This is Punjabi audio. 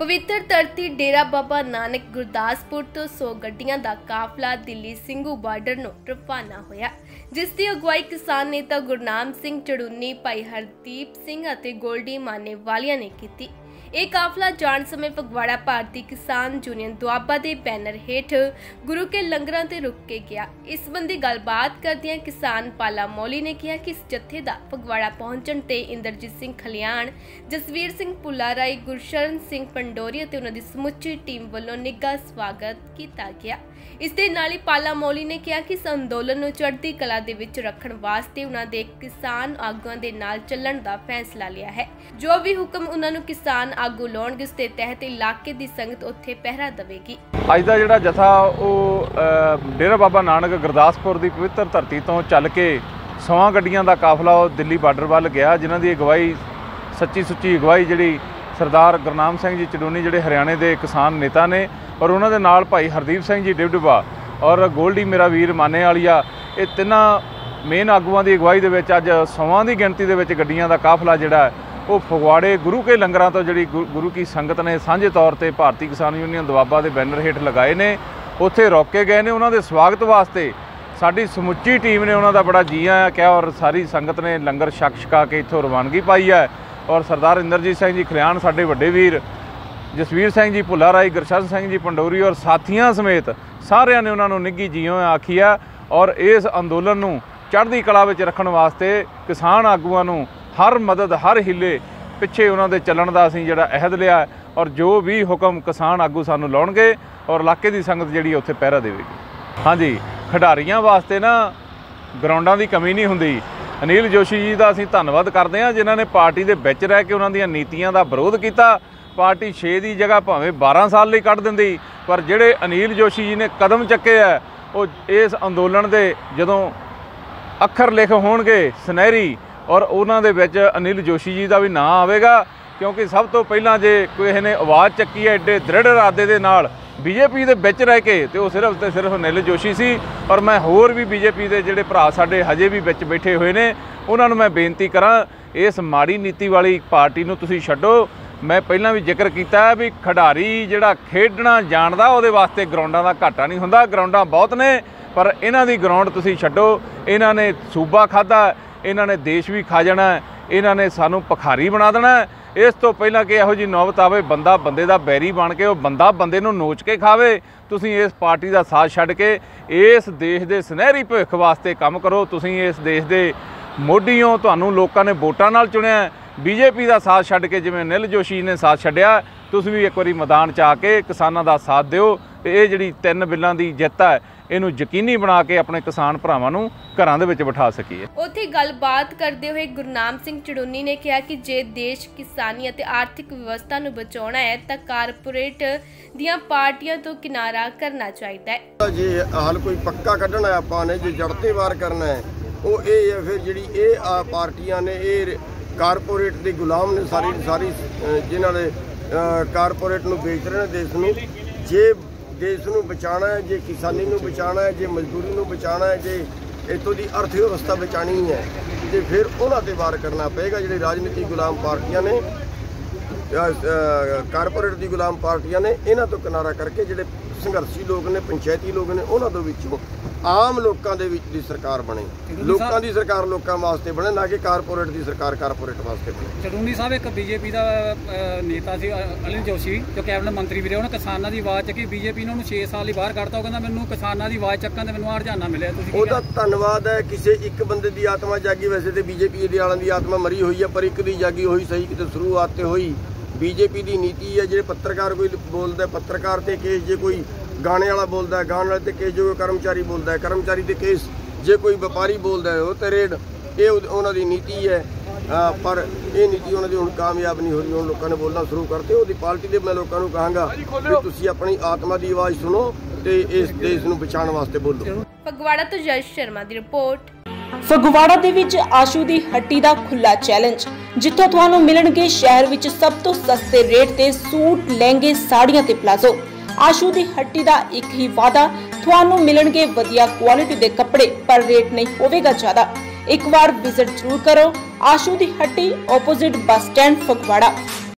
पवित्र धरती डेरा बाबा नानक गुरदासपुर तो 100 ਗੱਡੀਆਂ ਦਾ ਕਾਫਲਾ ਦਿੱਲੀ ਸਿੰਘੂ ਬਾਰਡਰ ਨੂੰ ਰਵਾਨਾ ਹੋਇਆ, ਜਿਸ ਦੀ ਅਗਵਾਈ ਕਿਸਾਨ ਨੇਤਾ ਗੁਰਨਾਮ ਸਿੰਘ ਚੜੂਨੀ, ਭਾਈ ਹਰਦੀਪ ਸਿੰਘ ਅਤੇ ਗੋਲਡੀ ਮਾਨੇਵਾਲੀਆ ਨੇ ਕੀਤੀ। ਇਹ ਕਾਫਲਾ ਜਾਣ ਸਮੇਂ ਫਗਵਾੜਾ ਭਾਰਤੀ ਕਿਸਾਨ ਯੂਨੀਅਨ ਦੁਆਬਾ ਦੇ ਬੈਨਰ ਹੇਠ ਗੁਰੂ ਕੇ ਲੰਗਰਾਂ ਤੇ ਰੁਕ ਕੇ ਗਿਆ। ਇਸ ਸੰਬੰਧੀ ਗੱਲਬਾਤ ਕਰਦਿਆਂ ਕਿਸਾਨ ਪਾਲਾ ਮੌਲੀ ਨੇ ਕਿਹਾ ਕਿ ਇਸ ਜੱਥੇ ਦਾ ਫਗਵਾੜਾ ਪਹੁੰਚਣ ਤੇ ਇੰਦਰਜੀਤ ਸਿੰਘ ਖਲਿਆਣ, ਜਸਵੀਰ ਸਿੰਘ ਪੁਲਾਰਾਈ, ਗੁਰਸ਼ਰਨ ਸਿੰਘ ਪੰਡੋਰੀ ਅਤੇ ਉਹਨਾਂ ਦੀ ਸਮੁੱਚੀ ਟੀਮ ਵੱਲੋਂ ਨਿੱਘਾ ਸਵਾਗਤ ਕੀਤਾ ਗਿਆ। ਇਸ ਦੇ ਨਾਲ ਹੀ ਪਾਲਾ ਮੌਲੀ ਨੇ ਕਿਹਾ ਕਿ ਇਸ ਅੰਦੋਲਨ ਨੂੰ ਚੜ੍ਹਦੀ ਕਲਾ ਦੇ ਵਿੱਚ ਰੱਖਣ ਵਾਸਤੇ ਉਹਨਾਂ ਦੇ ਕਿਸਾਨ ਆਗੂਆਂ ਦੇ ਨਾਲ ਚੱਲਣ ਦਾ ਫੈਸਲਾ ਲਿਆ ਹੈ। ਜੋ ਵੀ ਹੁਕਮ ਉਹਨਾਂ ਨੂੰ ਕਿਸਾਨ ਆਗੂ ਲਾਉਣਗੇ, ਉਸ ਦੇ ਤਹਿਤ ਇਲਾਕੇ ਦੀ ਸੰਗਤ ਉੱਥੇ ਪਹਿਰਾ ਦੇਵੇਗੀ। ਅੱਜ ਦਾ ਜਿਹੜਾ ਜਥਾ ਉਹ ਡੇਰਾ ਬਾਬਾ ਨਾਨਕ ਗੁਰਦਾਸਪੁਰ ਦੀ ਪਵਿੱਤਰ ਧਰਤੀ ਤੋਂ ਚੱਲ ਕੇ 100 ਗੱਡੀਆਂ ਦਾ ਕਾਫਲਾ ਉਹ ਦਿੱਲੀ ਬਾਰਡਰ ਵੱਲ ਗਿਆ, ਜਿਨ੍ਹਾਂ ਦੀ ਅਗਵਾਈ ਸੱਚੀ ਸੁੱਚੀ ਅਗਵਾਈ ਜਿਹੜੀ ਸਰਦਾਰ ਗੁਰਨਾਮ ਸਿੰਘ ਜੀ ਚੜੂਨੀ ਜਿਹੜੇ ਹਰਿਆਣੇ ਦੇ ਕਿਸਾਨ ਨੇਤਾ ਨੇ, ਔਰ ਉਹਨਾਂ ਦੇ ਨਾਲ ਭਾਈ ਹਰਦੀਪ ਸਿੰਘ ਜੀ ਡਿਬਡਿਬਾ ਔਰ ਗੋਲਡੀ ਮੇਰਾ ਵੀਰ ਮਾਨੇਵਾਲੀਆ, ਇਹ ਤਿੰਨਾਂ ਮੇਨ ਆਗੂਆਂ ਦੀ ਅਗਵਾਈ ਦੇ ਵਿੱਚ ਅੱਜ 100 ਦੀ ਗਿਣਤੀ ਦੇ ਵਿੱਚ ਗੱਡੀਆਂ ਦਾ ਕਾਫਲਾ ਜਿਹੜਾ ਉਹ ਫਗਵਾੜੇ ਗੁਰੂ ਕੇ ਲੰਗਰਾਂ ਤੋਂ ਜਿਹੜੀ ਗੁਰੂ ਕੀ ਸੰਗਤ ਨੇ ਸਾਂਝੇ ਤੌਰ ਤੇ ਭਾਰਤੀ ਕਿਸਾਨ ਯੂਨੀਅਨ ਦੁਆਬਾ ਦੇ ਬੈਨਰ ਹੇਠ ਲਗਾਏ ਨੇ, ਉੱਥੇ ਰੋਕ ਕੇ ਗਏ ਨੇ। ਉਹਨਾਂ ਦੇ ਸਵਾਗਤ ਵਾਸਤੇ ਸਾਡੀ ਸਮੁੱਚੀ ਟੀਮ ਨੇ ਉਹਨਾਂ ਦਾ ਬੜਾ ਜੀ ਆਇਆਂ ਕਿਹਾ, ਔਰ ਸਾਰੀ ਸੰਗਤ ਨੇ ਲੰਗਰ ਛਕਾ ਕੇ ਇੱਥੋਂ ਰਵਾਨਗੀ ਪਾਈ ਹੈ। ਔਰ ਸਰਦਾਰ ਇੰਦਰਜੀਤ ਸਿੰਘ ਜੀ ਖਲਿਆਣ, ਸਾਡੇ ਵੱਡੇ ਵੀਰ ਜਸਵੀਰ ਸਿੰਘ ਜੀ ਪੁਲਾਰਾਈ, ਗੁਰਸ਼ਰਨ ਸਿੰਘ ਜੀ ਪੰਡੋਰੀ ਔਰ ਸਾਥੀਆਂ ਸਮੇਤ ਸਾਰਿਆਂ ਨੇ ਉਹਨਾਂ ਨੂੰ ਨਿੱਘੀ ਜੀਓ ਆਖੀ ਆ। ਔਰ ਇਸ ਅੰਦੋਲਨ ਨੂੰ ਚੜ੍ਹਦੀ ਕਲਾ ਵਿੱਚ ਰੱਖਣ ਵਾਸਤੇ ਕਿਸਾਨ ਆਗੂਆਂ ਨੂੰ ਹਰ ਮਦਦ ਹਰ ਹਿੱਲੇ ਪਿੱਛੇ ਉਹਨਾਂ ਦੇ ਚੱਲਣ ਦਾ ਅਸੀਂ ਜਿਹੜਾ ਅਹਿਦ ਲਿਆ, ਔਰ ਜੋ ਵੀ ਹੁਕਮ ਕਿਸਾਨ ਆਗੂ ਸਾਨੂੰ ਲਾਉਣਗੇ ਔਰ ਇਲਾਕੇ ਦੀ ਸੰਗਤ ਜਿਹੜੀ ਉੱਥੇ ਪਹਿਰਾ ਦੇਵੇਗੀ। ਹਾਂਜੀ, ਖਿਡਾਰੀਆਂ ਵਾਸਤੇ ਨਾ ਗਰਾਊਂਡਾਂ ਦੀ ਕਮੀ ਨਹੀਂ ਹੁੰਦੀ। ਅਨਿਲ ਜੋਸ਼ੀ ਜੀ ਦਾ ਅਸੀਂ ਧੰਨਵਾਦ ਕਰਦੇ ਹਾਂ, ਜਿਨ੍ਹਾਂ ਨੇ ਪਾਰਟੀ ਦੇ ਵਿੱਚ ਰਹਿ ਕੇ ਉਹਨਾਂ ਦੀਆਂ ਨੀਤੀਆਂ ਦਾ ਵਿਰੋਧ ਕੀਤਾ। ਪਾਰਟੀ 6 ਦੀ ਜਗ੍ਹਾ ਭਾਵੇਂ 12 ਸਾਲ ਲਈ ਕੱਢ ਦਿੰਦੀ, ਪਰ ਜਿਹੜੇ ਅਨਿਲ ਜੋਸ਼ੀ ਜੀ ਨੇ ਕਦਮ ਚੱਕੇ ਆ, ਉਹ ਇਸ ਅੰਦੋਲਨ ਦੇ ਜਦੋਂ ਅੱਖਰ ਲਿਖ ਹੋਣਗੇ ਸੁਨਹਿਰੀ, ਔਰ ਉਹਨਾਂ ਦੇ ਵਿੱਚ ਅਨਿਲ ਜੋਸ਼ੀ ਜੀ ਦਾ ਵੀ ਨਾਂ ਆਵੇਗਾ, ਕਿਉਂਕਿ ਸਭ ਤੋਂ ਪਹਿਲਾਂ ਜੇ ਕਿਸੇ ਨੇ ਆਵਾਜ਼ ਚੱਕੀ ਹੈ ਐਡੇ ਦ੍ਰਿੜ ਇਰਾਦੇ ਦੇ ਨਾਲ ਬੀਜੇਪੀ ਦੇ ਵਿੱਚ ਰਹਿ ਕੇ, ਤੇ ਉਹ ਸਿਰਫ ਤੇ ਸਿਰਫ ਅਨਿਲ ਜੋਸ਼ੀ ਸੀ। ਔਰ ਮੈਂ ਹੋਰ ਵੀ ਬੀਜੇਪੀ ਦੇ ਜਿਹੜੇ ਭਰਾ ਸਾਡੇ ਹਜੇ ਵੀ ਵਿੱਚ ਬੈਠੇ ਹੋਏ ਨੇ, ਉਹਨਾਂ ਨੂੰ ਮੈਂ ਬੇਨਤੀ ਕਰਾਂ, ਇਸ ਮਾੜੀ ਨੀਤੀ ਵਾਲੀ ਪਾਰਟੀ ਨੂੰ ਤੁਸੀਂ ਛੱਡੋ। ਮੈਂ ਪਹਿਲਾਂ ਵੀ ਜ਼ਿਕਰ ਕੀਤਾ ਵੀ ਖਿਡਾਰੀ ਜਿਹੜਾ ਖੇਡਣਾ ਜਾਣਦਾ ਉਹਦੇ ਵਾਸਤੇ ਗਰਾਊਂਡਾਂ ਦਾ ਘਾਟਾ ਨਹੀਂ ਹੁੰਦਾ, ਗਰਾਊਂਡਾਂ ਬਹੁਤ ਨੇ, ਪਰ ਇਹਨਾਂ ਦੀ ਗਰਾਊਂਡ ਤੁਸੀਂ ਛੱਡੋ। ਇਹਨਾਂ ਨੇ ਸੂਬਾ ਖਾਧਾ, ਇਹਨਾਂ ਨੇ ਦੇਸ਼ ਵੀ ਖਾ ਜਾਣਾ, ਇਹਨਾਂ ਨੇ ਸਾਨੂੰ ਭਿਖਾਰੀ ਬਣਾ ਦੇਣਾ। ਇਸ ਤੋਂ ਪਹਿਲਾਂ ਕਿ ਇਹੋ ਜਿਹੀ ਨੌਬਤ ਆਵੇ ਬੰਦਾ ਬੰਦੇ ਦਾ ਬੈਰੀ ਬਣ ਕੇ ਉਹ ਬੰਦਾ ਬੰਦੇ ਨੂੰ ਨੋਚ ਕੇ ਖਾਵੇ, ਤੁਸੀਂ ਇਸ ਪਾਰਟੀ ਦਾ ਸਾਥ ਛੱਡ ਕੇ ਇਸ ਦੇਸ਼ ਦੇ ਸੁਨਹਿਰੀ ਭਵਿੱਖ ਵਾਸਤੇ ਕੰਮ ਕਰੋ। ਤੁਸੀਂ ਇਸ ਦੇਸ਼ ਦੇ ਮੋਢੀ ਹੋ, ਤੁਹਾਨੂੰ ਲੋਕਾਂ ਨੇ ਵੋਟਾਂ ਨਾਲ ਚੁਣਿਆ। ਬੀਜੇਪੀ ਦਾ ਸਾਥ ਛੱਡ ਕੇ ਜਿਵੇਂ ਅਨਿਲ ਜੋਸ਼ੀ ਨੇ ਸਾਥ ਛੱਡਿਆ, ਤੁਸੀਂ ਵੀ ਇੱਕ ਵਾਰੀ ਮੈਦਾਨ 'ਚ ਆ ਕੇ ਕਿਸਾਨਾਂ ਦਾ ਸਾਥ ਦਿਓ, ਤੇ ਇਹ ਜਿਹੜੀ 3 ਬਿੱਲਾਂ ਦੀ ਜਿੱਤ ਹੈ ਇਹਨੂੰ ਯਕੀਨੀ ਬਣਾ ਕੇ ਆਪਣੇ ਕਿਸਾਨ ਭਰਾਵਾਂ ਨੂੰ ਘਰਾਂ ਦੇ ਵਿੱਚ ਬਿਠਾ ਸਕੀਏ। ਉੱਥੇ ਗੱਲਬਾਤ ਕਰਦੇ ਹੋਏ ਗੁਰਨਾਮ ਸਿੰਘ ਚੜੂਨੀ ਨੇ ਕਿਹਾ ਕਿ ਜੇ ਦੇਸ਼ ਕਿਸਾਨੀ ਅਤੇ ਆਰਥਿਕ ਵਿਵਸਥਾ ਨੂੰ ਬਚਾਉਣਾ ਹੈ ਤਾਂ ਕਾਰਪੋਰੇਟ ਦੀਆਂ ਪਾਰਟੀਆਂ ਤੋਂ ਕਿਨਾਰਾ ਕਰਨਾ ਚਾਹੀਦਾ ਹੈ। ਜੇ ਹਾਲ ਕੋਈ ਪੱਕਾ ਕੱਢਣਾ ਹੈ ਆਪਾਂ ਨੇ, ਜੇ ਜੜ ਤੇ ਵਾਰ ਕਰਨਾ ਹੈ, ਉਹ ਇਹ ਹੈ ਫਿਰ ਜਿਹੜੀ ਇਹ ਪਾਰਟੀਆਂ ਨੇ ਇਹ ਕਾਰਪੋਰੇਟ ਦੇ ਗੁਲਾਮ ਨੇ, ਸਾਰੀ ਜਿਨ੍ਹਾਂ ਨੇ ਕਾਰਪੋਰੇਟ ਨੂੰ ਵੇਚ ਰਹੇ ਨੇ ਦੇਸ਼ ਨੂੰ। ਜੇ ਦੇਸ਼ ਨੂੰ ਬਚਾਉਣਾ ਹੈ, ਜੇ ਕਿਸਾਨੀ ਨੂੰ ਬਚਾਉਣਾ ਹੈ, ਜੇ ਮਜ਼ਦੂਰੀ ਨੂੰ ਬਚਾਉਣਾ ਹੈ, ਜੇ ਇੱਥੋਂ ਦੀ ਅਰਥ ਵਿਵਸਥਾ ਬਚਾਉਣੀ ਹੈ, ਤੇ ਫਿਰ ਉਹਨਾਂ ਤੇ ਵਾਰ ਕਰਨਾ ਪਏਗਾ। ਜਿਹੜੇ ਰਾਜਨੀਤਿਕ ਗੁਲਾਮ ਪਾਰਟੀਆਂ ਨੇ, ਕਾਰਪੋਰੇਟ ਦੀ ਗੁਲਾਮ ਪਾਰਟੀਆਂ ਨੇ, ਇਹਨਾਂ ਤੋਂ ਕਿਨਾਰਾ ਕਰਕੇ ਜਿਹੜੇ ਸੰਘਰਸ਼ੀ ਲੋਕ ਨੇ, ਪੰਚਾਇਤੀ ਲੋਕ ਨੇ, ਉਹਨਾਂ ਤੋਂ ਵਿੱਚੋਂ ਆਮ ਲੋਕਾਂ ਦੇ ਵਿੱਚ ਦੀ ਸਰਕਾਰ ਬਣੇ। ਲੋਕਾਂ ਦੀ ਸਰਕਾਰ ਲੋਕਾਂ ਵਾਸਤੇ ਬਣੇ, ਨਾ ਕਿ ਕਾਰਪੋਰੇਟ ਦੀ ਸਰਕਾਰ ਕਾਰਪੋਰੇਟ ਵਾਸਤੇ ਬਣੇ। ਚੜੂਨੀ ਸਾਹਿਬ ਇੱਕ ਬੀਜੇਪੀ ਦਾ ਨੇਤਾ ਸੀ ਅਨਿਲ ਜੋਸ਼ੀ, ਜੋ ਕੈਬਨਿਟ ਮੰਤਰੀ ਵੀ ਰਹੇ, ਉਹਨੇ ਕਿਸਾਨਾਂ ਦੀ ਆਵਾਜ਼ ਚੱਕੀ। ਬੀਜੇਪੀ ਨੇ ਉਹਨੂੰ 6 ਸਾਲ ਲਈ ਬਾਹਰ ਕੱਢਤਾ। ਉਹ ਕਹਿੰਦਾ ਮੈਨੂੰ ਕਿਸਾਨਾਂ ਦੀ ਆਵਾਜ਼ ਚੱਕਣ ਤੇ ਮੈਨੂੰ ਆਹ ਰੁਝਾਨਾ ਮਿਲਿਆ। ਤੁਸੀਂ ਉਹਦਾ ਧੰਨਵਾਦ ਹੈ। ਕਿਸੇ ਇੱਕ ਬੰਦੇ ਦੀ ਆਤਮਾ ਜਾਗੀ, ਵੈਸੇ ਤੇ ਬੀਜੇਪੀ ਦੇ ਵਾਲਿਆਂ ਦੀ ਆਤਮਾ ਮਰੀ ਹੋਈ ਹੈ, ਪਰ ਇੱਕ ਦੀ ਜਾਗੀ ਹੋਈ ਸਹੀ, ਕਿਤੇ ਸ਼ੁਰੂਆਤ ਤੇ ਹੋਈ। ਬੀਜੇਪੀ ਦੀ ਨੀਤੀ ਹੈ, ਜਿਹੜੇ ਪੱਤਰਕਾਰ ਕੋਈ ਬੋਲਦਾ ਪੱਤਰਕਾਰ ਤੇ ਕੇਸ, ਜੇ ਕੋਈ ਗਾਣੇ ਵਾਲਾ ਬੋਲਦਾ ਹੈ ਗਾਣੇ ਵਾਲੇ ਤੇ ਕੇਸ, ਜੋ ਕਰਮਚਾਰੀ ਬੋਲਦਾ ਹੈ ਕਰਮਚਾਰੀ ਤੇ ਕੇਸ, ਜੇ ਕੋਈ ਵਪਾਰੀ ਬੋਲਦਾ ਹੈ ਉਹ ਤੇ ਰੇਡ। ਇਹ ਉਹਨਾਂ ਦੀ ਨੀਤੀ ਹੈ, ਪਰ ਇਹ ਨੀਤੀ ਉਹਨਾਂ ਦੀ ਹੁਣ ਕਾਮਯਾਬ ਨਹੀਂ ਹੋ ਰਹੀ। ਹੁਣ ਲੋਕਾਂ ਨੇ ਬੋਲਣਾ ਸ਼ੁਰੂ ਕਰਤੇ। ਉਹਦੀ ਪਾਰਟੀ ਦੇ ਮੈਂ ਲੋਕਾਂ ਨੂੰ ਕਹਾਂਗਾ ਵੀ ਤੁਸੀਂ ਆਪਣੀ ਆਤਮਾ ਦੀ ਆਵਾਜ਼ ਸੁਣੋ ਤੇ ਇਸ ਦੇਸ਼ ਨੂੰ ਬਚਾਉਣ ਵਾਸਤੇ ਬੋਲੋ। ਫਗਵਾੜਾ ਤੋਂ ਜਸ ਸ਼ਰਮਾ ਦੀ ਰਿਪੋਰਟ। ਫਗਵਾੜਾ ਦੇ ਵਿੱਚ ਆਸ਼ੂ ਦੀ ਹੱਟੀ ਦਾ ਖੁੱਲਾ ਚੈਲੰਜ, ਜਿੱਥੋਂ ਤੁਹਾਨੂੰ ਮਿਲਣਗੇ ਸ਼ਹਿਰ ਵਿੱਚ ਸਭ ਤੋਂ ਸਸਤੇ ਰੇਟ ਤੇ ਸੂਟ, ਲਹਿੰਗੇ, ਸਾੜੀਆਂ ਤੇ ਪਲਾਜ਼ੋ। ਆਸ਼ੂ ਦੀ ਹੱਟੀ ਦਾ ਇੱਕ ਹੀ ਵਾਅਦਾ, ਤੁਹਾਨੂੰ ਮਿਲਣਗੇ ਵਧੀਆ ਕੁਆਲਿਟੀ ਦੇ ਕੱਪੜੇ, ਪਰ ਰੇਟ ਨਹੀਂ ਹੋਵੇਗਾ ਜ਼ਿਆਦਾ। ਇੱਕ ਵਾਰ ਵਿਜ਼ਿਟ ਜ਼ਰੂਰ ਕਰੋ ਆਸ਼ੂ ਦੀ ਹੱਟੀ, ਆਪੋਜ਼ਿਟ ਬੱਸ ਸਟੈਂਡ, ਫਗਵਾੜਾ।